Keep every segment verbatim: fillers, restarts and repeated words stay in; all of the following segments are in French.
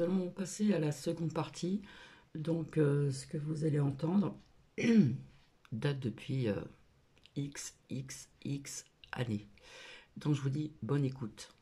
Nous allons passer à la seconde partie. Donc, euh, ce que vous allez entendre date depuis euh, X, X, X années. Donc, je vous dis bonne écoute.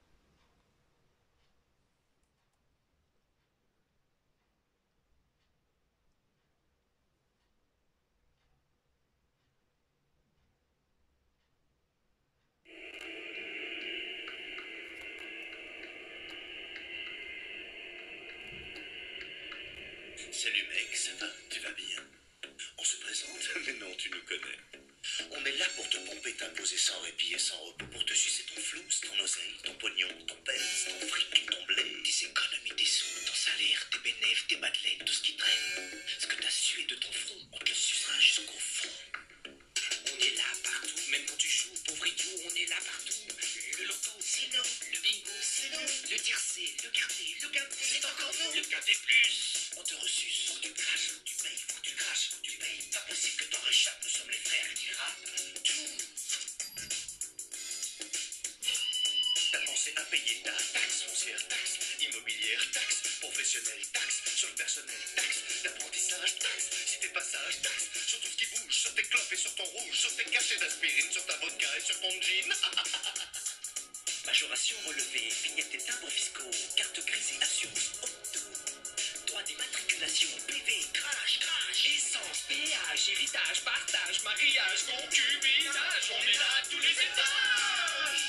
Salut mec, ça va? Tu vas bien? On se présente? Mais non, tu nous connais. On est là pour te pomper, t'imposer sans répit et sans repos, pour te sucer ton flou, ton oseille, ton pognon, ton pèse, ton fric, ton blé, tes économies, tes sous, ton salaire, tes bénéfices, tes madeleines, tout ce qui traîne. Ce que t'as sué de ton front, on te le sucera jusqu'au fond. On est là partout, même quand tu joues, pauvre idiot, on est là partout. Le loto, c'est nous, le bingo, c'est nous, le tiercé, le quartier, le quintet, c'est encore nous, le quintet plus. On te ressuce, faut que tu craches, faut que tu payes, faut que tu craches, faut que tu payes. Pas possible que t'en réchappes, nous sommes les frères qui rappent tout. T'as pensé à payer ta taxe foncière, taxe immobilière, taxe professionnelle, taxe sur le personnel, taxe d'apprentissage, taxe si t'es passage, taxe sur tout ce qui bouge, sur tes clopes et sur ton rouge, sur tes cachets d'aspirine, sur ta vodka et sur ton jean. Majoration relevée, vignettes et timbres fiscaux, carte grise et assurance auto, droit d'immatriculation, P V, crash, crash, essence, péage, héritage, partage, mariage, concubinage, on est là à tous les étages.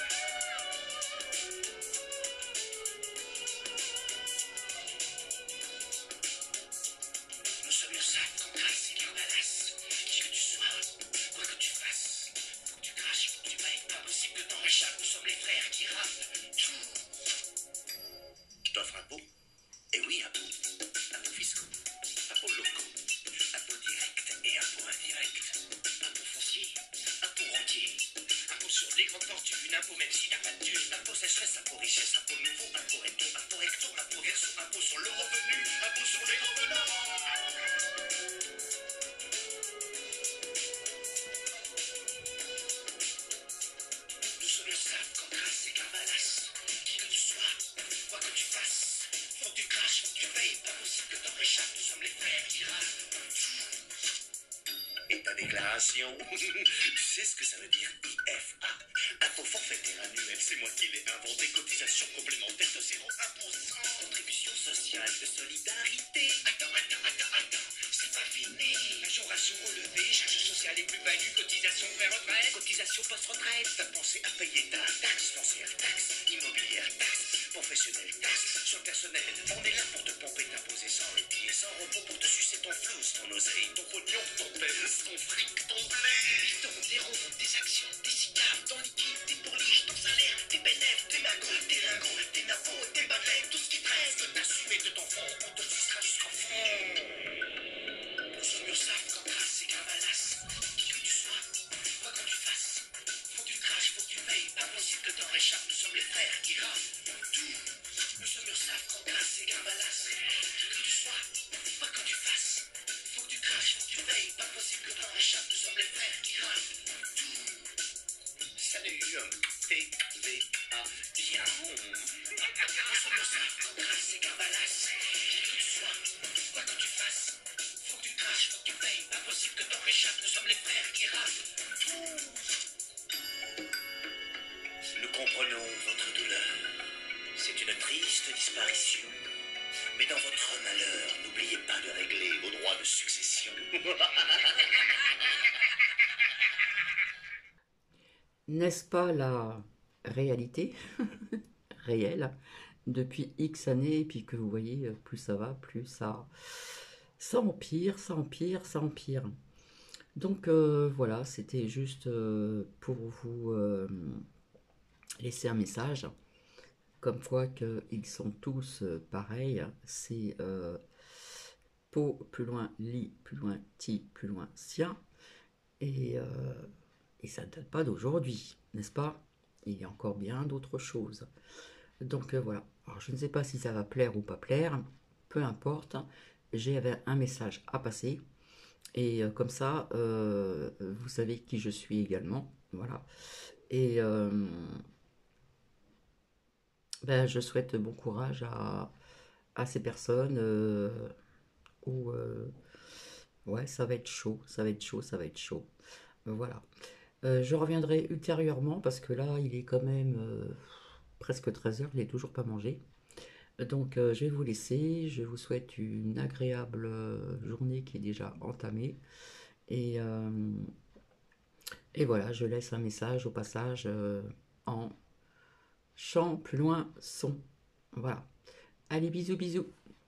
Nous sommes l'URSSAF, Cambras et Carbalas. Qui que tu sois, quoi que tu fasses, faut que tu craches, faut que tu payes. Pas possible que t'en réchappes, nous sommes les frères qui rappent tout. Je t'offre un pot. Eh oui, impôts. Impôts fiscaux, impôts locaux, impôts directs et impôts indirects, impôts fonciers, impôts rentiers, impôts sur les grandes fortunes, impôts même si t'as pas de thunes, impôts sécheresse, impôts richesse, impôts nouveaux, impôts recto, impôts recto, impôts verso, impôts sur le revenu, impôts sur les revenants. Nous sommes le S A F, Cambras et Carbalas. Qui que tu sois, quoi que tu fasses, faut que tu craches, faut que tu payes. Pas possible que t'en réchappes, nous sommes les frères qui rappent. Et ta déclaration, tu sais ce que ça veut dire I F A? Impôt forfaitaire annuel, c'est moi qui l'ai inventé. Cotisation complémentaire de zéro un pour cent. Contribution sociale de solidarité. Attends, attends, attends, attends, c'est pas fini. Majoration relevée, charges sociales et plus-value, cotisation pré-retraite, cotisation post-retraite. T'as pensé à payer ta taxe foncière, taxe immobilière, taxe professionnelle, taxe sur le personnel. On est là pour te pomper, t'imposer sans répit et sans repos, pour te sucer ton flou, ton oseille, ton pognon, ton pèse, ton fric, ton blé, ton zéro, tes actions, tes cigares, ton liquide, tes pourliches, ton salaire, tes bénéfices, tes magots, tes lingots, tes nappos, tes madeleines, tout ce qui traîne, que t'as sué de ton fond, on te sucera jusqu'au fond. Nous sommes l'URSSAF, Cambras et Carbalas. Qui que tu sois, quoi que tu fasses, faut que tu craches, faut que tu payes. Pas possible que t'en réchappes, nous sommes les frères qui rappent tout. Nous sommes l'URSSAF, Cambras et Carbalas. Qui que tu sois, quoi que tu fasses, faut que tu craches, faut que tu payes. Pas possible que t'en réchappes, nous sommes les frères qui rappent tout. Salut, T V A, bien. Nous sommes l'URSSAF, Cambras et Carbalas. Qui que tu sois, quoi que tu fasses, faut que tu craches, faut que tu payes. Pas possible que t'en réchappes, nous sommes les frères qui rappent tout. Nous comprenons votre douleur. C'est une triste disparition. Mais dans votre malheur, n'oubliez pas de régler vos droits de succession. N'est-ce pas la réalité réelle depuis X années, et puis que vous voyez, plus ça va, plus ça, ça empire, ça empire, ça empire. Donc euh, voilà, c'était juste euh, pour vous euh, laisser un message, comme quoi qu'ils sont tous euh, pareils. C'est euh, po plus loin, li plus loin, ti plus loin, sien. Et, euh, et ça ne date pas d'aujourd'hui, n'est-ce pas? Il y a encore bien d'autres choses. Donc euh, voilà. Alors je ne sais pas si ça va plaire ou pas plaire, peu importe. J'ai un message à passer. Et euh, comme ça, euh, vous savez qui je suis également. Voilà. Et euh, ben, je souhaite bon courage à, à ces personnes euh, où euh, ouais, ça va être chaud, ça va être chaud, ça va être chaud. Euh, Voilà. Euh, je reviendrai ultérieurement parce que là, il est quand même euh, presque treize heures, il n'est toujours pas mangé. Donc, euh, je vais vous laisser. Je vous souhaite une agréable euh, journée qui est déjà entamée. Et, euh, et voilà, je laisse un message au passage euh, en chant plus loin son. Voilà. Allez, bisous, bisous.